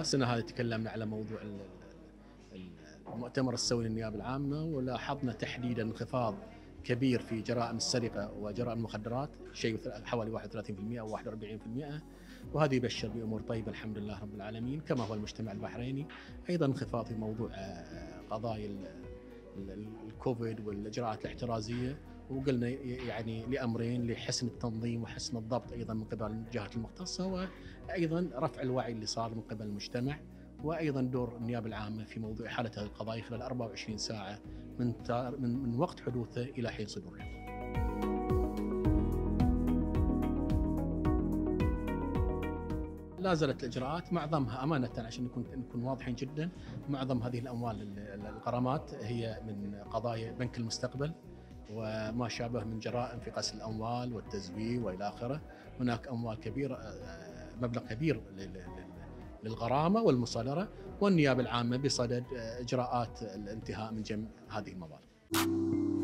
السنة هذه تكلمنا على موضوع المؤتمر السنوي للنيابة العامة، ولاحظنا تحديدا انخفاض كبير في جرائم السرقة وجرائم المخدرات، شيء حوالي 31% أو 41%، وهذا يبشر بأمور طيبة الحمد لله رب العالمين. كما هو المجتمع البحريني أيضا انخفاض في موضوع قضايا الكوفيد والإجراءات الاحترازية، وقلنا يعني لأمرين: لحسن التنظيم وحسن الضبط أيضا من قبل الجهات المختصة، وأيضا رفع الوعي اللي صار من قبل المجتمع، وأيضا دور النيابة العامة في موضوع إحالة هذه القضايا خلال 24 ساعة من وقت حدوثه إلى حين صدور الحكم. لا زالت الإجراءات معظمها أمانة عشان نكون واضحين جدا، معظم هذه الأموال الغرامات هي من قضايا بنك المستقبل وما شابه من جرائم في غسل الأموال والتزوير وإلى آخره. هناك أموال كبيرة، مبلغ كبير للغرامة والمصادرة، والنيابة العامة بصدد إجراءات الانتهاء من جميع هذه المبالغ.